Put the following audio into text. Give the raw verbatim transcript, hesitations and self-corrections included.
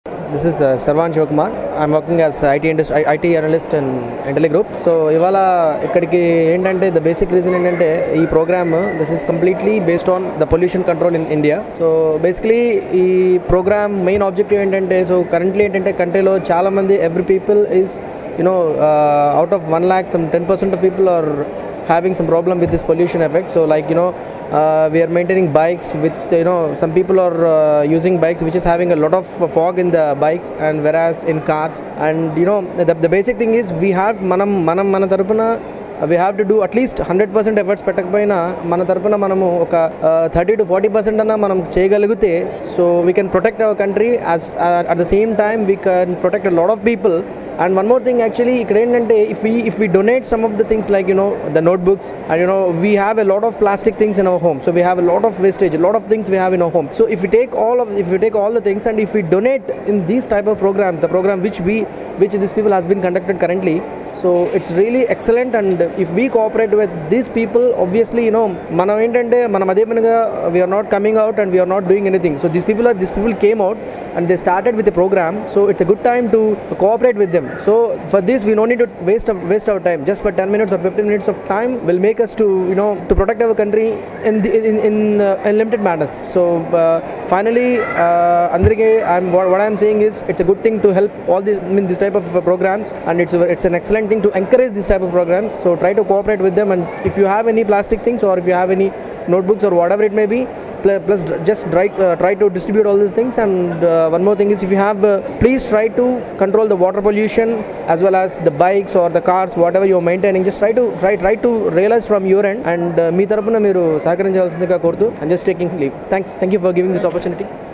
This is uh, Sarvan Shivakumar. I'm working as I T industry, I T analyst in Intelli Group. So ఇవాళ ఇక్కడికి ఏంటంటే the basic reason ఏంటంటే ఈ program this is completely based on the pollution control in India. So basically ఈ program main objective ఏంటంటే so currently ఏంటంటే కంట్రీలో చాలా మంది every people is you know uh, out of one lakh some ten percent of people are having some problem with this pollution effect. So like you know uh, we are maintaining bikes with you know some people are uh, using bikes which is having a lot of fog in the bikes, and whereas in cars, and you know the, the basic thing is we have manam manam mana tarapuna we have to do at least one hundred percent efforts పెట్టకపోయినా మన తరపున మనము ఒక thirty to forty percent అన్న మనం చేయగలిగితే so we can protect our country as uh, at the same time we can protect a lot of people. And one more thing actually ఇక్కడ ఏంటంటే if we if we donate some of the things like you know the notebooks, and you know we have a lot of plastic things in our home, so we have a lot of wastage, a lot of things we have in our home. So if we take all of if we take all the things and if we donate in these type of programs, the program which we which these people has been conducted currently, so it's really excellent. And if we cooperate with these people, obviously you know మనం ఏంటంటే మనం అదే పనిగా we are not coming out and we are not doing anything. So these people are these people came out and they started with a program, so it's a good time to cooperate with them. So for this we no need to waste of, waste our time. Just for ten minutes or fifteen minutes of time will make us to you know to protect our country in the, in in, uh, in limited manners. So uh, finally uh, andariki I'm what, what I'm saying is it's a good thing to help all these I mean this type of uh, programs, and it's a, it's an excellent thing to encourage this type of programs. So try to cooperate with them, and if you have any plastic things or if you have any notebooks or whatever it may be, plus just try, uh, try to distribute all these things. And uh, one more thing is if you have uh, please try to control the water pollution as well as the bikes or the cars, whatever you're maintaining, just try to try try to realize from your end, and uh, మీ తరపున మీరు సహకరించాల్సిందిగా కోరుతూ I'm just taking leave. Thanks. Thank you for giving this opportunity.